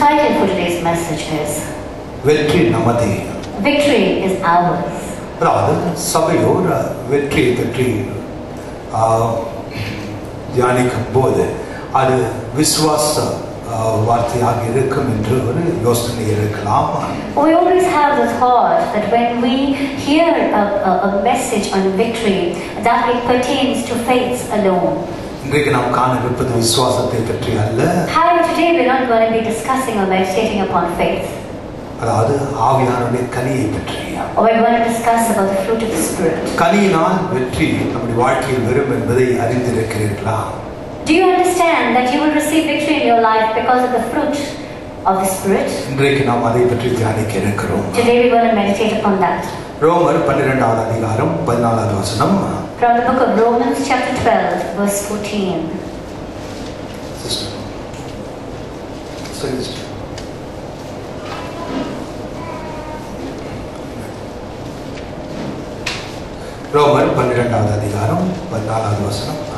title for today's message is வெற்றி நமதே. Victory is ours. அதாவது சபையோர் வெற்றியை பற்றி தியானிக்கும் போது அது விசுவாச வார்த்தையாக இருக்கும் என்று ஒரு யோசனை இருக்கலாம். We always have the thought that when we hear a message on victory, that it pertains to faith alone. இன்றைக்கு நாம் காண இருப்பது விசுவாசத்தை பற்றி அல்ல. However, today we're not going to be discussing or meditating upon faith. அதாவது ஆவியானவருடைய கனியை பற்றி. We're going to discuss about the fruit of the Spirit. கனியினால் வெற்றி நம்முடைய வாழ்க்கையில் வரும் என்பதை அறிந்திருக்கிறீர்களா? Do you understand that you will receive victory in your life because of the fruit of the Spirit? இன்றைக்கு நாம் அதை பற்றி தியானிக்க இருக்கிறோம். Today we're going to meditate upon that. ரோமர் 12வது அதிகாரம் 14வது வசனம். From the book of Romans chapter 12 verse 14. ரோமர் 12வது அதிகாரம் 14வது வசனம்.